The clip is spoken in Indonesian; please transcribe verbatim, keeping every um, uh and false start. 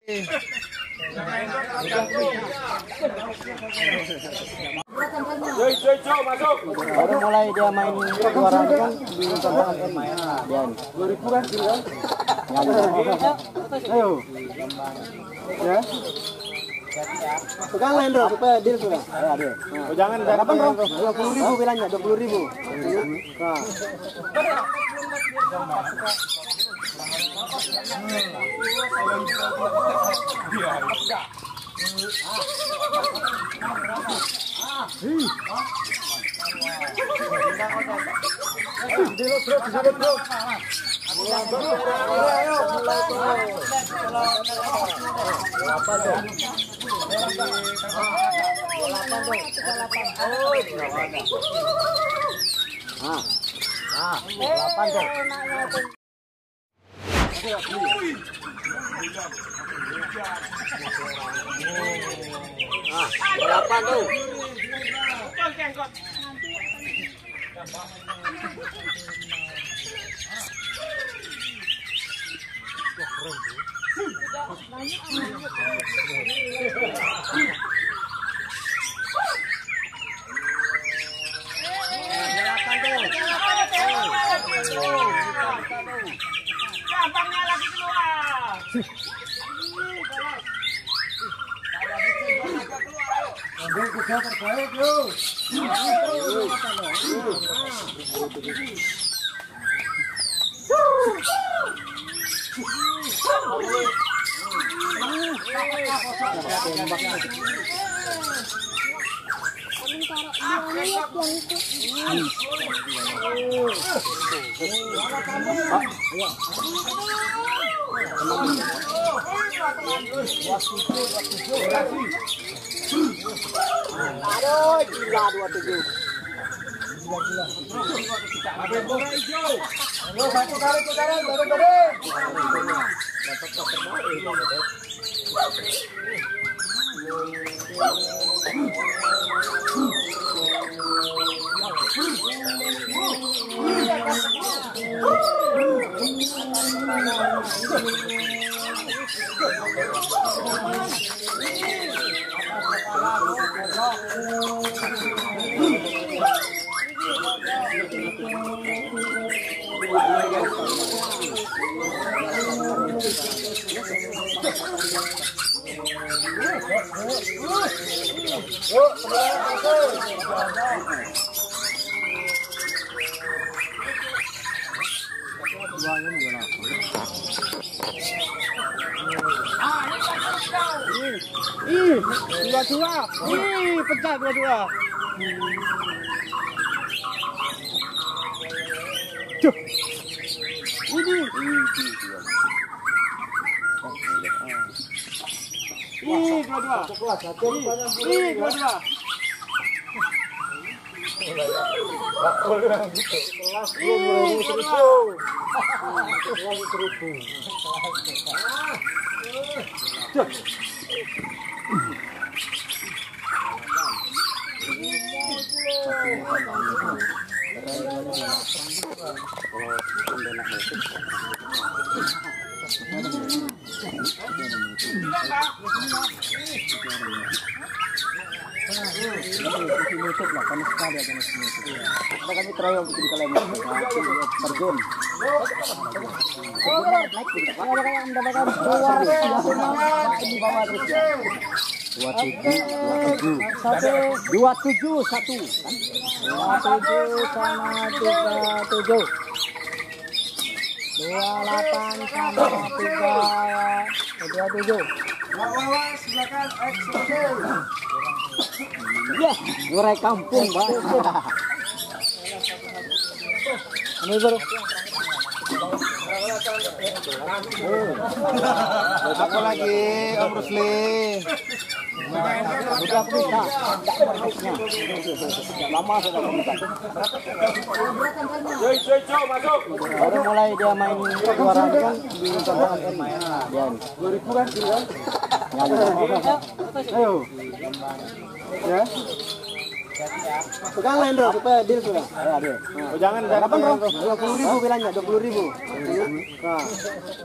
masuk. Baru mulai dia main suara kan di kontak main dia dua ribu kan kan. Ayo. Ya. Pegang lain bro supaya deal sudah. Ayo deal. Oh, jangan berapa bro? dua puluh ribu bilangnya dua puluh ribu. Nah. Ah, delapan tuh. Ah, delapan tuh. Gampangnya lagi keluar. Ambil kuda terbaik lu. Aduh, gila dua tujuh. Gila gila. Ada bola hijau. Lo satu kali putaran baru gede. Dapat terbaik. Ih, dua-dua. Ih, pecah dua-dua. Tuh. Ini. Ih, dua-dua. Ih, dua-dua. Ada kami trial di kalian terjun. Dua tujuh satu, dua tujuh sama tiga tujuh, dua delapan sama tiga dua tujuh. Ya, lurai kampung, Bang. Ini baru. Apa lagi, Om Rusli? Udah aku bisa. Lama sudah bisa. Joi, joi, joi, masuk. Baru mulai dia main suara kan di kontak main dia. dua ribu kan kan? Ayo. Ya. Pegang lain bro supaya deal sudah. Ayo deal. Oh, jangan berapa bro? dua puluh ribu bilangnya dua puluh ribu. Nah.